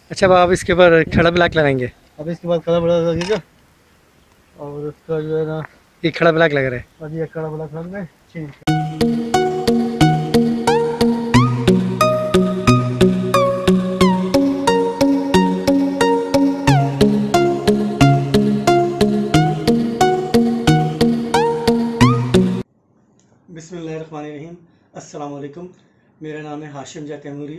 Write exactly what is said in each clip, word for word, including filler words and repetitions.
अच्छा, अब आप इसके ऊपर खड़ा ब्लॉक लगाएंगे। अब इसके बाद खड़ा ब्लॉक लगेगा और उसका जो है ना ये खड़ा ब्लॉक लग रहा है। अब ये खड़ा ब्लॉक लग गए चेंज। बिस्मिल्लाहिर्रहमानिर्रहीम। अस्सलाम वालेकुम। मेरा नाम है हाशिम जा तैमूरी।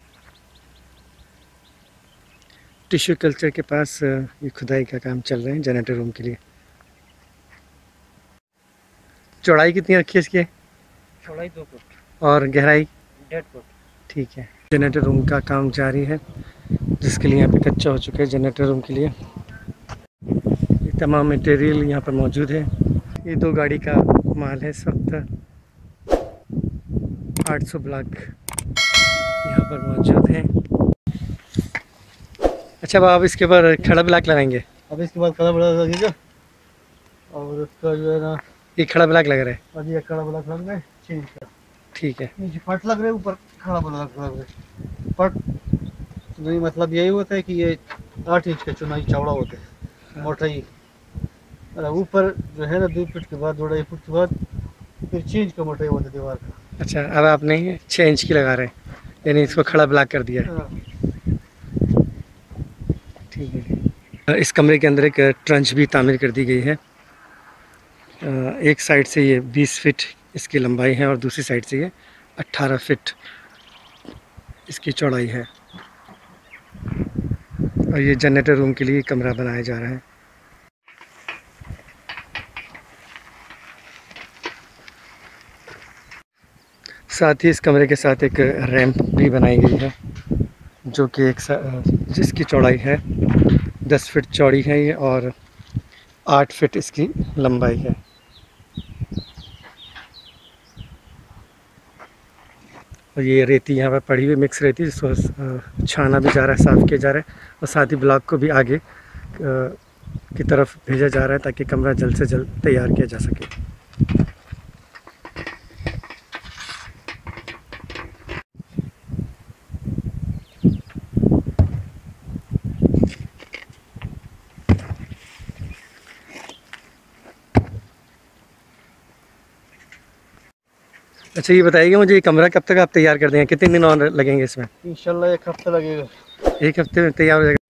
टिश्यू कल्चर के पास ये खुदाई का काम चल रहा है जनरेटर रूम के लिए। चौड़ाई कितनी रखी है इसकी? चौड़ाई दो फुट और गहराई डेढ़ फुट। ठीक है। जनरेटर रूम का काम जारी है, जिसके लिए यहाँ पे कच्चा हो चुका है जनरेटर रूम के लिए। ये तमाम मटेरियल यहाँ पर मौजूद है। ये दो गाड़ी का माल है। इस वक्त आठ सौ ब्लॉक यहाँ पर मौजूद है। अच्छा, अब आप इसके ऊपर खड़ा ब्लॉक लगाएंगे। अब इसके बाद खड़ा ब्लॉक लगेगा और उसका जो है ना ये खड़ा ब्लॉक लग रहा है। अब ये खड़ा ब्लॉक लग गए चेंज कर। ठीक है। नीचे फट लग रहे ऊपर खड़ा ब्लॉक लग रहे फट। नहीं मतलब यही होता है कि ये आठ इंच का चुनाई चौड़ा होता है मोटाई। और ऊपर जो है ना दो फुट के बाद दो ढाई फुट के बाद फिर छः इंच का मोटाई होता है दीवार का। अच्छा, अब आपने छः इंच की लगा रहे हैं, यानी इसको खड़ा ब्लॉक कर दिया है। ठीक है। इस कमरे के अंदर एक ट्रंच भी तामीर कर दी गई है। एक साइड से ये बीस फीट इसकी लंबाई है और दूसरी साइड से ये अट्ठारह फीट इसकी चौड़ाई है। और ये जनरेटर रूम के लिए कमरा बनाया जा रहा है। साथ ही इस कमरे के साथ एक रैंप भी बनाई गई है, जो कि एक जिसकी चौड़ाई है दस फीट चौड़ी है ये और आठ फीट इसकी लंबाई है। और ये रेती यहाँ पर पड़ी हुई मिक्स रेती, जिसको छाना भी जा रहा है, साफ़ किया जा रहा है। और साथ ही ब्लॉक को भी आगे की तरफ भेजा जा रहा है ताकि कमरा जल्द से जल्द तैयार किया जा सके। अच्छा, ये बताइए मुझे, ये कमरा कब तक आप तैयार कर देंगे? कितने दिन और लगेंगे इसमें? इंशाल्लाह एक हफ्ता लगेगा। एक हफ्ते में तैयार हो जाएगा।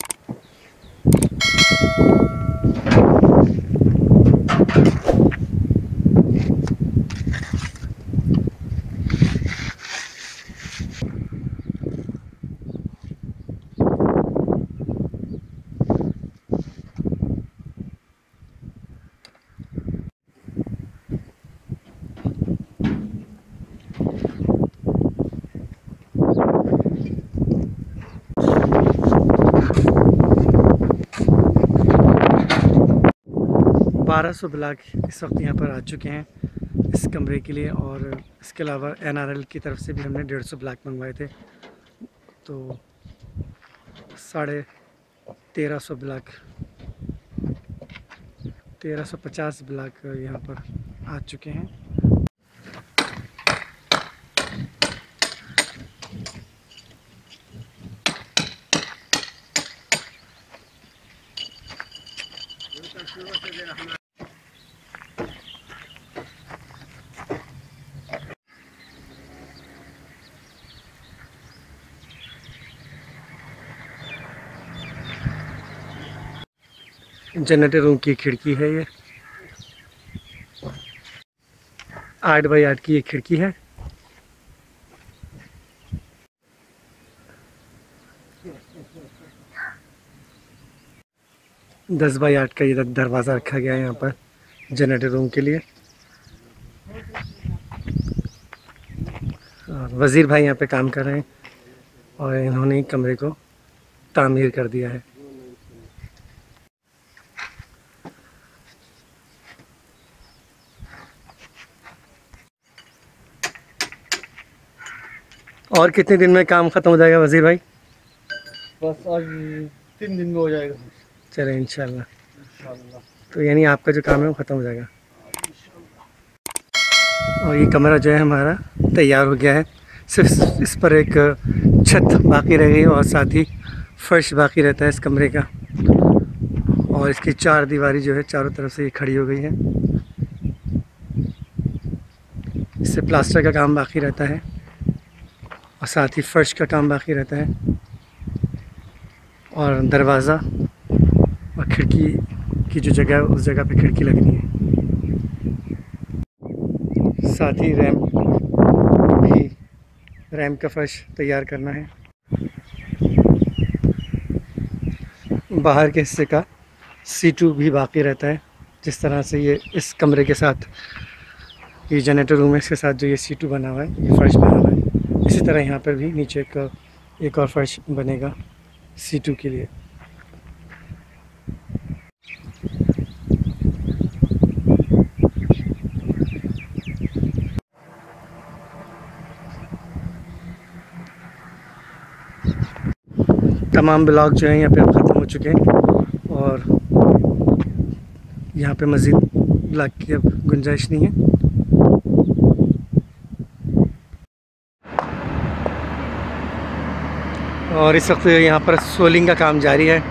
बारह सौ ब्लॉक इस वक्त यहाँ पर आ चुके हैं इस कमरे के लिए। और इसके अलावा एन आर एल की तरफ से भी हमने डेढ़ सौ ब्लॉक मंगवाए थे, तो साढ़े तेरह सौ ब्लॉक तेरह सौ पचास ब्लॉक यहाँ पर आ चुके हैं। जनरेटर रूम की खिड़की है, ये आठ बाई आठ की एक खिड़की है। दस बाई आठ का ये दरवाज़ा रखा गया है यहाँ पर जनरेटर रूम के लिए। और वज़ीर भाई यहाँ पे काम कर रहे हैं और इन्होंने कमरे को तामीर कर दिया है। और कितने दिन में काम ख़त्म हो जाएगा वज़ीर भाई? बस आज तीन दिन में हो जाएगा। चले इंशाल्लाह। तो यानी आपका जो काम है वो ख़त्म हो जाएगा। और ये कमरा जो है हमारा तैयार हो गया है। सिर्फ इस पर एक छत बाकी रह गई और साथ ही फर्श बाकी रहता है इस कमरे का, और इसकी चार दीवारी जो है चारों तरफ से ये खड़ी हो गई है। इससे प्लास्टर का काम बाकी रहता है और साथ ही फर्श का काम बाकी रहता है, और दरवाज़ा और खिड़की की जो जगह है उस जगह पे खिड़की लगनी है। साथ ही रैम्प भी, रैम्प का फर्श तैयार करना है। बाहर के हिस्से का सी टू भी बाकी रहता है। जिस तरह से ये इस कमरे के साथ, ये जनरेटर रूम है, इसके साथ जो ये सी टू बना हुआ है, ये फर्श बना हुआ है, इसी तरह यहाँ पर भी नीचे एक एक और फर्श बनेगा सी टू के लिए। तमाम ब्लॉक जो हैं यहाँ पे अब ख़त्म हो चुके हैं और यहाँ पे मज़ीद ब्लॉक की अब गुंजाइश नहीं है। और इस वक्त यहाँ पर सोलिंग का काम जारी है।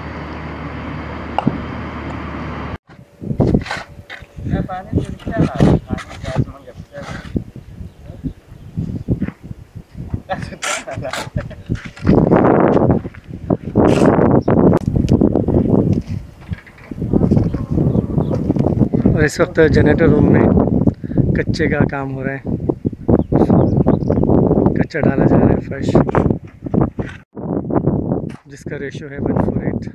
और इस वक्त जनरेटर रूम में कच्चे का काम हो रहा है, कच्चा डाला जा रहा है फर्श, जिसका रेशो है वन फोर एट।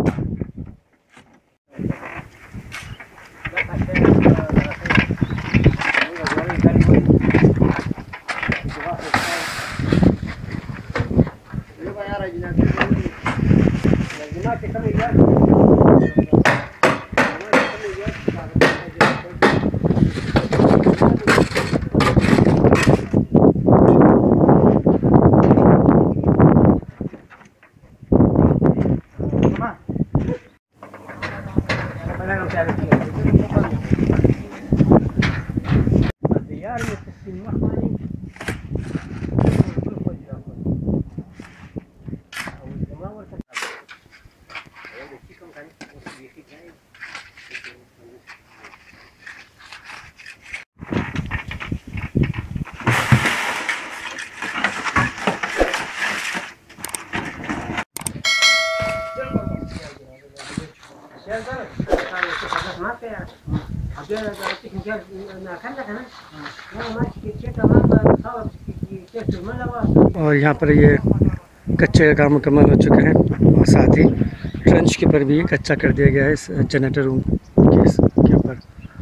और यहाँ पर ये कच्चे का काम मुकम्मल हो चुका है और साथ ही ट्रंच के ऊपर भी कच्चा कर दिया गया है इस जनरेटर रूम के के ऊपर।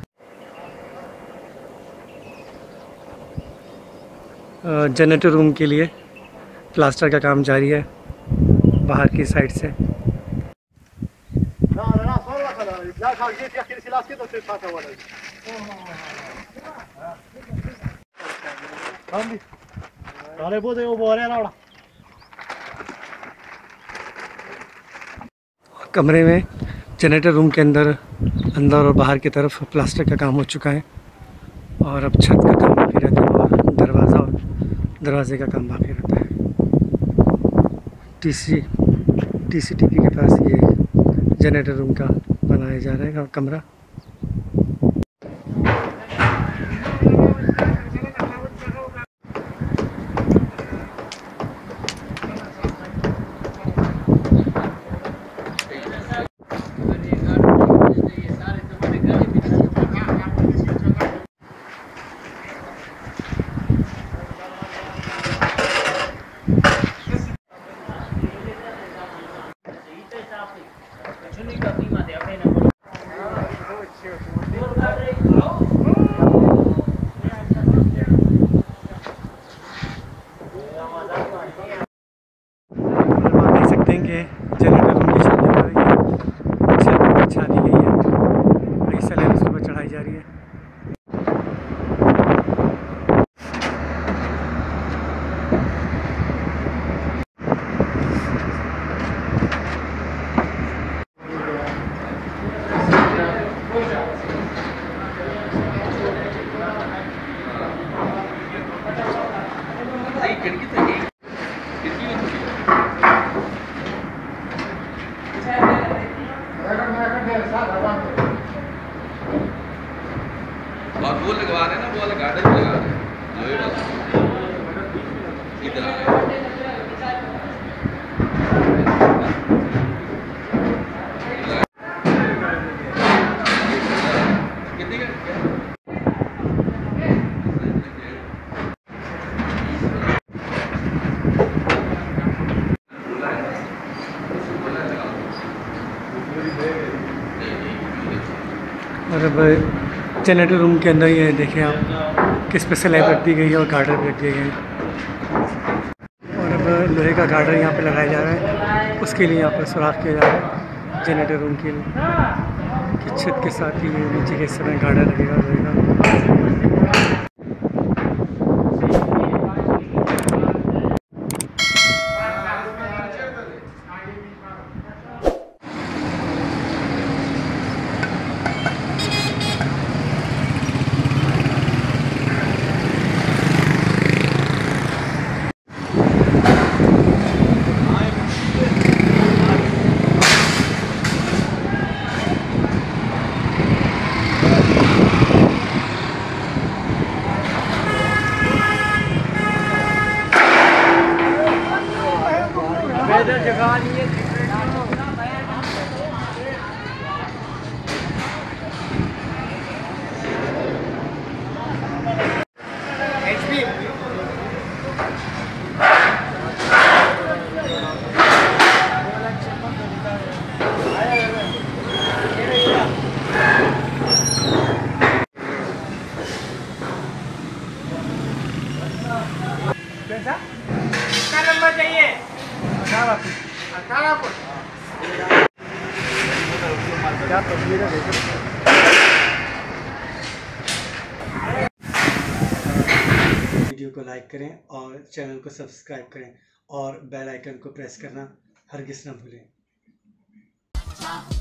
जनरेटर रूम के लिए प्लास्टर का काम जारी है बाहर की साइड से। कमरे में जनरेटर रूम के अंदर अंदर और बाहर की तरफ प्लास्टर का काम हो चुका है और अब छत का काम बाकी रहता है और दरवाज़ा और दरवाजे का काम बाकी रहता है। टीसी टीसीटीपी के पास ये जनरेटर रूम का बनाया जा रहा है कमरा। जनरेटर रूम की छत पर छत बिछा दी गई है, वही सलेब उसके ऊपर चढ़ाई जा रही है। और अब जनरेटर रूम के अंदर ये देखें आप किस पे स्लैब रख दी गई है और गार्डर भी रख दिए गए हैं। और अब लोहे का गार्डर यहाँ पे लगाया जा रहा है, उसके लिए यहाँ पर सुराख किया जा रहा है जनरेटर रूम के लिए कि छत के साथ ही नीचे के हिस्से में गार्डर लगेगा लोहे का। जगह नहीं है। कितना नंबर चाहिए? अठारह फुट। अठारह फुट। क्या तस्वीर है देखो। वीडियो को लाइक करें और चैनल को सब्सक्राइब करें और बेल आइकन को प्रेस करना हरगिज़ न भूलें।